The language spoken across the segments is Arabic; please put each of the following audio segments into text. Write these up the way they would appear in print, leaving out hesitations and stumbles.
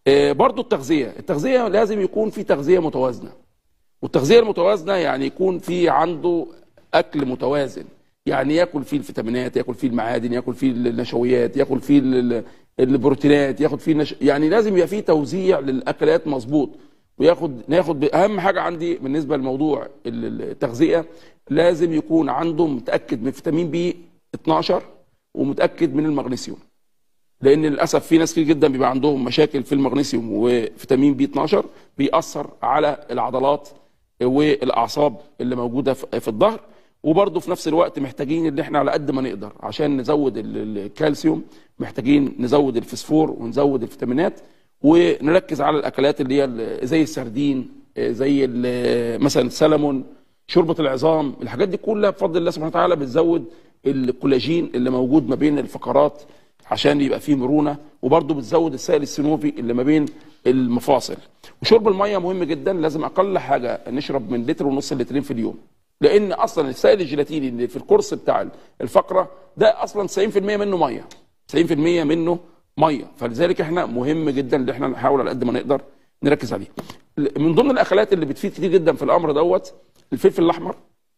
برضو التغذيه لازم يكون في تغذيه متوازنه، والتغذيه المتوازنه يعني يكون في عنده اكل متوازن، يعني ياكل فيه الفيتامينات، ياكل فيه المعادن، ياكل فيه النشويات، ياكل فيه البروتينات، ياخد فيه يعني لازم يبقى فيه توزيع للاكلات مظبوط. ناخد اهم حاجه عندي بالنسبه لموضوع التغذيه، لازم يكون عنده متاكد من فيتامين بي 12 ومتاكد من المغنيسيوم، لان للاسف في ناس كتير جدا بيبقى عندهم مشاكل في المغنيسيوم وفيتامين بي 12 بيأثر على العضلات والاعصاب اللي موجوده في الظهر. وبرضه في نفس الوقت محتاجين ان احنا على قد ما نقدر عشان نزود الكالسيوم، محتاجين نزود الفسفور ونزود الفيتامينات، ونركز على الاكلات اللي هي زي السردين، زي مثلا السلمون، شوربه العظام. الحاجات دي كلها بفضل الله سبحانه وتعالى بتزود الكولاجين اللي موجود ما بين الفقرات عشان يبقى فيه مرونه، وبرضه بتزود السائل السينوفي اللي ما بين المفاصل. وشرب الميه مهم جدا، لازم اقل حاجه نشرب من لتر ونص لترين في اليوم، لان اصلا السائل الجيلاتيني اللي في القرص بتاع الفقره ده اصلا 90% منه ميه، 90% منه ميه، فلذلك احنا مهم جدا ان احنا نحاول على قد ما نقدر نركز عليه. من ضمن الاكلات اللي بتفيد كتير جدا في الامر دوت الفلفل الاحمر،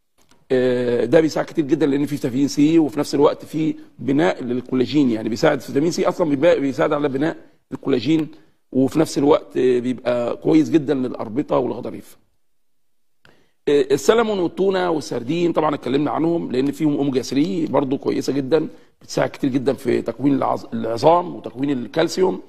ده بيساعد كتير جدا لان فيه فيتامين سي، وفي نفس الوقت فيه بناء للكولاجين، يعني بيساعد فيتامين سي اصلا بيساعد على بناء الكولاجين، وفي نفس الوقت بيبقى كويس جدا للاربطه والغضاريف. السلمون والتونه والسردين طبعا اتكلمنا عنهم لان فيهم اوميجا 3 برضو كويسه جدا، بتساعد كتير جدا في تكوين العظام وتكوين الكالسيوم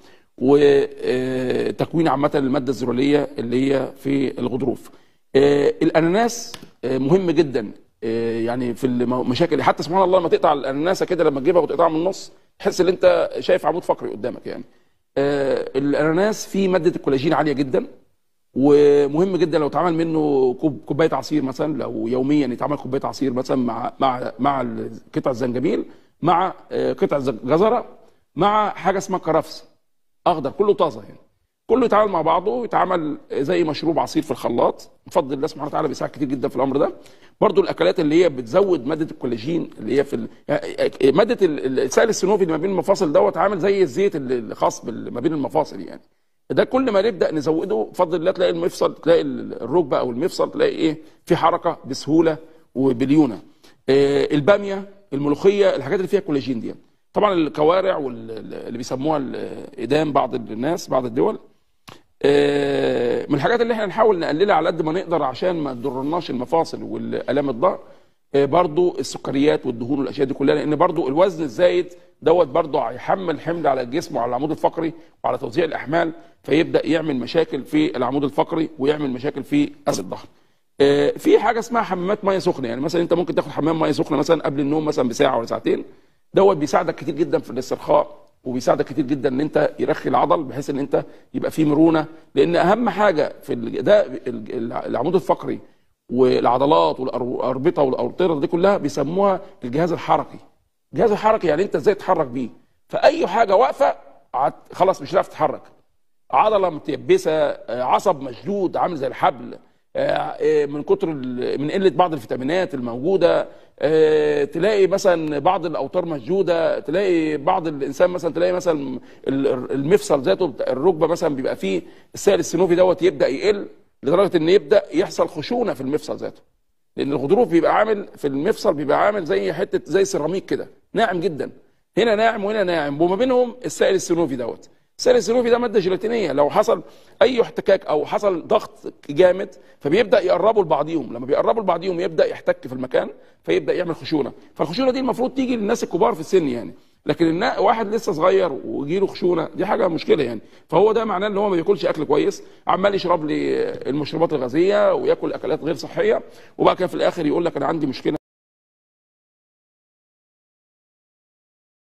وتكوين عامه الماده الزروليه اللي هي في الغضروف. الاناناس مهم جدا، يعني في المشاكل، حتى سبحان الله لما تقطع الاناناسه كده، لما تجيبها وتقطعها من النص تحس ان انت شايف عمود فقري قدامك. يعني الاناناس فيه ماده الكولاجين عاليه جدا، ومهم جدا لو اتعمل منه كوبايه عصير مثلا، لو يوميا يتعمل كوبايه عصير مثلا مع قطع الزنجبيل، مع قطع جزره، مع حاجه اسمها كرفس اخضر، كله طازه، يعني كله يتعامل مع بعضه ويتعمل زي مشروب عصير في الخلاط. بفضل الله سبحانه وتعالى بيساعد كتير جدا في الامر ده. برضو الاكلات اللي هي بتزود ماده الكولاجين اللي هي في ماده السائل السينوفي اللي ما بين المفاصل دوت، عامل زي الزيت الخاص ما بين المفاصل، يعني ده كل ما نبدا نزوده بفضل الله تلاقي المفصل، تلاقي الركبه او المفصل تلاقي ايه في حركه بسهوله وبليونه. الباميه، الملوخيه، الحاجات اللي فيها كولاجين دي. طبعا الكوارع واللي بيسموها الادام بعض الناس بعض الدول، من الحاجات اللي احنا نحاول نقللها على قد ما نقدر عشان ما تضرناش المفاصل والالام الظهر. برضو السكريات والدهون والاشياء دي كلها، لان برضو الوزن الزايد دوت برضو هيحمل حمل على الجسم وعلى العمود الفقري وعلى توزيع الاحمال، فيبدا يعمل مشاكل في العمود الفقري ويعمل مشاكل في الظهر. في حاجه اسمها حمامات ميه سخنه، يعني مثلا انت ممكن تاخد حمام ميه سخنه مثلا قبل النوم مثلا بساعه ولا ساعتين، دوت بيساعدك كتير جدا في الاسترخاء، وبيساعدك كتير جدا ان انت يرخي العضل بحيث ان انت يبقى فيه مرونه، لان اهم حاجه في ده العمود الفقري والعضلات والاربطه والاوتره دي كلها بيسموها الجهاز الحركي. الجهاز الحركي يعني انت ازاي تتحرك بيه، فاي حاجه واقفه خلاص مش هتعرف تتحرك، عضله متيبسه، عصب مشدود عامل زي الحبل، من كتر من قله بعض الفيتامينات الموجوده، تلاقي مثلا بعض الاوتار مشدوده، تلاقي بعض الانسان مثلا تلاقي مثلا المفصل ذاته الركبه مثلا بيبقى فيه السائل السينوفي دوت يبدا يقل لدرجه ان يبدا يحصل خشونه في المفصل ذاته، لان الغضروف بيبقى عامل في المفصل بيبقى عامل زي حته زي سيراميك كده ناعم جدا، هنا ناعم وهنا ناعم، وما بينهم السائل السينوفي دوت. السائل السينوفي ده ماده جيلاتينيه، لو حصل اي احتكاك او حصل ضغط جامد فبيبدا يقربوا لبعضيهم، لما بيقربوا لبعضيهم يبدا يحتك في المكان فيبدا يعمل خشونه، فالخشونه دي المفروض تيجي للناس الكبار في السن يعني، لكن واحد لسه صغير ويجيله خشونه دي حاجه مشكله يعني. فهو ده معناه ان هو ما بياكلش اكل كويس، عمال يشرب لي المشروبات الغازيه وياكل اكلات غير صحيه، وبعد كده في الاخر يقول لك انا عندي مشكله